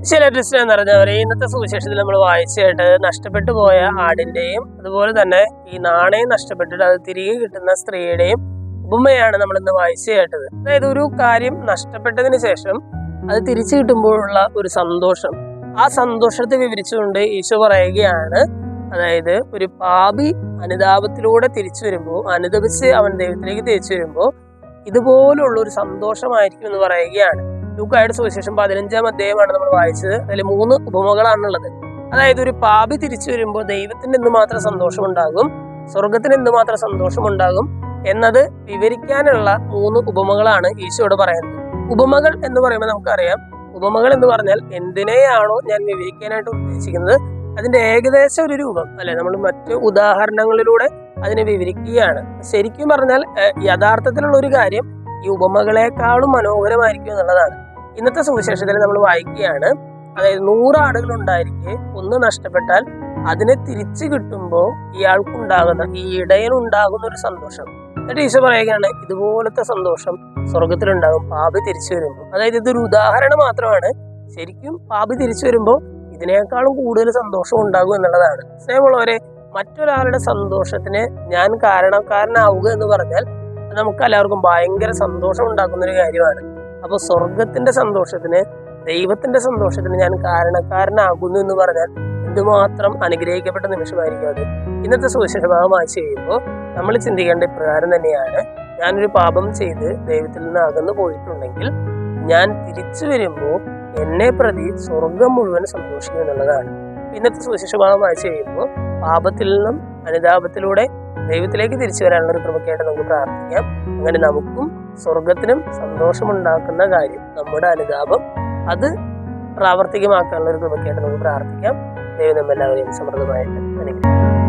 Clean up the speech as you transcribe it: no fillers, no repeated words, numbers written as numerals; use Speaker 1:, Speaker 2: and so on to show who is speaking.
Speaker 1: ചില ടെസ്റ്റ് എന്ന് പറഞ്ഞവരെ ഇന്നത്തെ സുവിശേഷത്തിൽ നമ്മൾ വായിച്ചായിട്ട് നഷ്ടപ്പെട്ടു പോയ ആടിന്റെയും അതുപോലെ തന്നെ ഈ നാണയം നഷ്ടപ്പെട്ടിട്ട് അത് തിരികെ കിട്ടുന്ന സ്ത്രീയുടെയും ഉപമയാണ് നമ്മൾ ഇന്ന് വായിച്ചു കേട്ടത്. അതായത് ഒരു കാര്യം നഷ്ടപ്പെട്ടതിന് ശേഷം അത് തിരിച്ചു കിട്ടുമ്പോഴുള്ള ഒരു സന്തോഷം, ആ സന്തോഷത്തെ വിവരിച്ചുകൊണ്ട് ഈശോ പറയുകയാണ്, അതായത് ഒരു പാപി അനുതാപത്തിലൂടെ തിരിച്ചു വരുമ്പോൾ, അനുദപിച്ച് അവൻ ദൈവത്തിലേക്ക് തിരിച്ചു വരുമ്പോൾ ഇതുപോലുള്ള ഒരു സന്തോഷമായിരിക്കും എന്ന് പറയുകയാണ്. ലൂക്കായുടെ സുവിശേഷം 15-ാം അധ്യായമാണ് നമ്മൾ വായിച്ചത്. അതിൽ 3 ഉപമകളാണുള്ളത്. അതായത് ഒരു പാപി തിരിച്ചു വരുമ്പോൾ ദൈവത്തിന് എന്തുമാത്രം സന്തോഷമുണ്ടാകും, സ്വർഗത്തിന് എന്തുമാത്രം സന്തോഷമുണ്ടാകും എന്നത് വിവരിക്കാനുള്ള 3 ഉപമകളാണ് ഈശോയോട് പറയുന്നത്. ഉപമകൾ എന്ന് പറയുമ്പോൾ നമുക്കറിയാം, ഉപമകൾ എന്ന് പറഞ്ഞാൽ എന്തിനെയാണോ ഞാൻ വിവരിക്കാനായിട്ട് ഉദ്ദേശിക്കുന്നത് അതിന്റെ ഏകദേശം ഒരു രൂപം അല്ലെ, നമ്മൾ മറ്റു ഉദാഹരണങ്ങളിലൂടെ അതിനെ വിവരിക്കുകയാണ്. ശരിക്കും പറഞ്ഞാൽ യഥാർത്ഥത്തിലുള്ള ഒരു കാര്യം ഈ ഉപമകളെക്കാളും മനോഹരമായിരിക്കും എന്നുള്ളതാണ്. ഇന്നത്തെ സുവിശേഷത്തിൽ നമ്മൾ വായിക്കുകയാണ്, അതായത് 100 ആടുകൾ ഉണ്ടായിരിക്കെ ഒന്ന് നഷ്ടപ്പെട്ടാൽ അതിനെ തിരിച്ചു കിട്ടുമ്പോൾ ഇയാൾക്കുണ്ടാകുന്ന, ഈ ഇടയനുണ്ടാകുന്ന ഒരു സന്തോഷം. എന്നിട്ട് ഈശോ പറയുകയാണ്, ഇതുപോലത്തെ സന്തോഷം സ്വർഗത്തിലുണ്ടാകും പാപി തിരിച്ചു വരുമ്പോൾ. അതായത് ഇതൊരു ഉദാഹരണം മാത്രമാണ്. ശരിക്കും പാപി തിരിച്ചു വരുമ്പോൾ ഇതിനേക്കാളും കൂടുതൽ സന്തോഷം ഉണ്ടാകും എന്നുള്ളതാണ്. സ്നേഹമുള്ളവരെ, മറ്റൊരാളുടെ സന്തോഷത്തിന് ഞാൻ കാരണക്കാരനാവുക എന്ന് പറഞ്ഞാൽ നമുക്ക് എല്ലാവർക്കും ഭയങ്കര സന്തോഷം ഉണ്ടാക്കുന്ന ഒരു കാര്യമാണ്. അപ്പോൾ സ്വർഗത്തിന്റെ സന്തോഷത്തിന്, ദൈവത്തിന്റെ സന്തോഷത്തിന് ഞാൻ കാരണക്കാരനാകുന്നു എന്ന് പറഞ്ഞാൽ എന്തുമാത്രം അനുഗ്രഹിക്കപ്പെട്ട നിമിഷമായിരിക്കും അത്. ഇന്നത്തെ സുവിശേഷ ഭാഗം വായിച്ചു കഴിയുമ്പോൾ നമ്മൾ ചിന്തിക്കേണ്ട ഇപ്രകാരം തന്നെയാണ്, ഞാനൊരു പാപം ചെയ്ത് ദൈവത്തിൽ നിന്ന് അകന്നു പോയിട്ടുണ്ടെങ്കിൽ ഞാൻ തിരിച്ചു വരുമ്പോൾ എന്നെ പ്രതി സ്വർഗം മുഴുവൻ സന്തോഷിക്കും എന്നുള്ളതാണ്. ഇന്നത്തെ സുവിശേഷ ഭാഗം വായിച്ചു കഴിയുമ്പോൾ പാപത്തിൽ നിന്നും അനുതാപത്തിലൂടെ ദൈവത്തിലേക്ക് തിരിച്ചു വരാനുള്ള ഒരു കൃപയ്ക്കായിട്ട് നമുക്ക് പ്രാർത്ഥിക്കാം. അങ്ങനെ നമുക്കും സ്വർഗത്തിനും സന്തോഷമുണ്ടാക്കുന്ന കാര്യം, നമ്മുടെ അനുതാപം, അത് പ്രാവർത്തികമാക്കാനുള്ള ഒരു കൃപയ്ക്കായിട്ട് നമുക്ക് പ്രാർത്ഥിക്കാം. ദൈവം നമ്മെല്ലാവരെയും സമൃദ്ധമായിട്ട് അനുഗ്രഹിക്കും.